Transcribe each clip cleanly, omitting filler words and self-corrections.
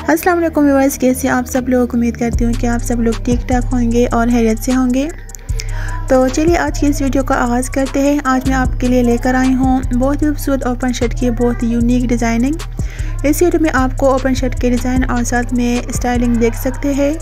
अस्सलाम वालेकुम व्यूअर्स, कैसे आप सब लोग। उम्मीद करती हूँ कि आप सब लोग ठीक ठाक होंगे और हैरियत से होंगे। तो चलिए आज की इस वीडियो का आगाज़ करते हैं। आज मैं आपके लिए लेकर आई हूँ बहुत ही खूबसूरत ओपन शर्ट की बहुत ही यूनिक डिज़ाइनिंग। इस वीडियो में आपको ओपन शर्ट के डिज़ाइन और साथ में स्टाइलिंग देख सकते हैं।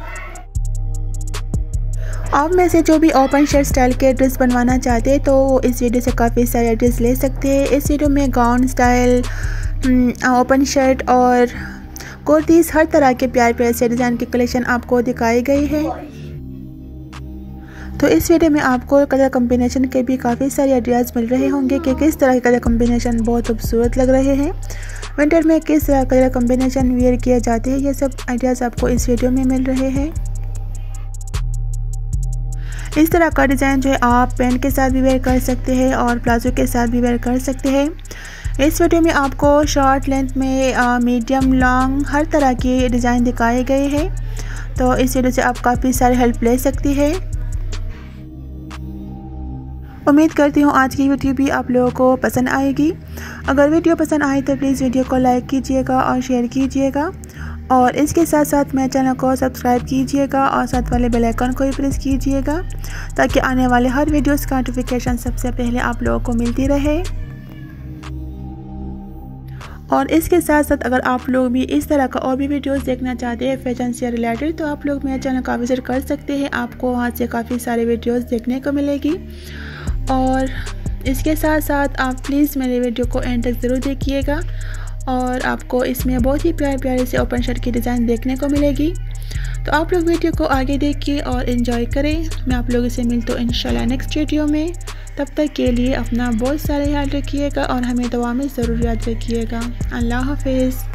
आप में से जो भी ओपन शर्ट स्टाइल के ड्रेस बनवाना चाहते हैं तो वो इस वीडियो से काफ़ी सारे ड्रेस ले सकते हैं। इस वीडियो में गाउन स्टाइल, ओपन शर्ट और कुर्तीज़, हर तरह के प्यारे प्यारे से डिज़ाइन के कलेक्शन आपको दिखाई गई है। तो इस वीडियो में आपको कलर कम्बिनेशन के भी काफ़ी सारे आइडियाज़ मिल रहे होंगे कि किस तरह के कलर कम्बिनेशन बहुत खूबसूरत लग रहे हैं। विंटर में किस तरह कलर कम्बिनेशन वेयर किए जाते हैं, ये सब आइडियाज़ आपको इस वीडियो में मिल रहे हैं। इस तरह का डिज़ाइन जो है आप पैंट के साथ भी वेयर कर सकते हैं और प्लाजो के साथ भी वेयर कर सकते हैं। इस वीडियो में आपको शॉर्ट लेंथ में, मीडियम, लॉन्ग, हर तरह के डिज़ाइन दिखाए गए हैं। तो इस वीडियो से आप काफ़ी सारी हेल्प ले सकती है। उम्मीद करती हूँ आज की वीडियो भी आप लोगों को पसंद आएगी। अगर वीडियो पसंद आए तो प्लीज़ वीडियो को लाइक कीजिएगा और शेयर कीजिएगा और इसके साथ साथ मेरे चैनल को सब्सक्राइब कीजिएगा और साथ वाले बेल आइकन को भी प्रेस कीजिएगा ताकि आने वाले हर वीडियोस का नोटिफिकेशन सबसे पहले आप लोगों को मिलती रहे। और इसके साथ साथ अगर आप लोग भी इस तरह का और भी वीडियोस देखना चाहते हैं फैशन से रिलेटेड तो आप लोग मेरे चैनल का विजिट कर सकते हैं। आपको वहाँ से काफ़ी सारे वीडियोस देखने को मिलेगी। और इसके साथ साथ आप प्लीज़ मेरे वीडियो को एंड तक ज़रूर देखिएगा और आपको इसमें बहुत ही प्यारे प्यारे से ओपन शर्ट की डिज़ाइन देखने को मिलेगी। तो आप लोग वीडियो को आगे देखिए और एंजॉय करें। मैं आप लोगों से मिलता हूँ इंशाल्लाह नेक्स्ट वीडियो में। तब तक के लिए अपना बहुत सारा ख्याल रखिएगा और हमें दुआ में ज़रूर याद रखिएगा। अल्लाह हाफिज़।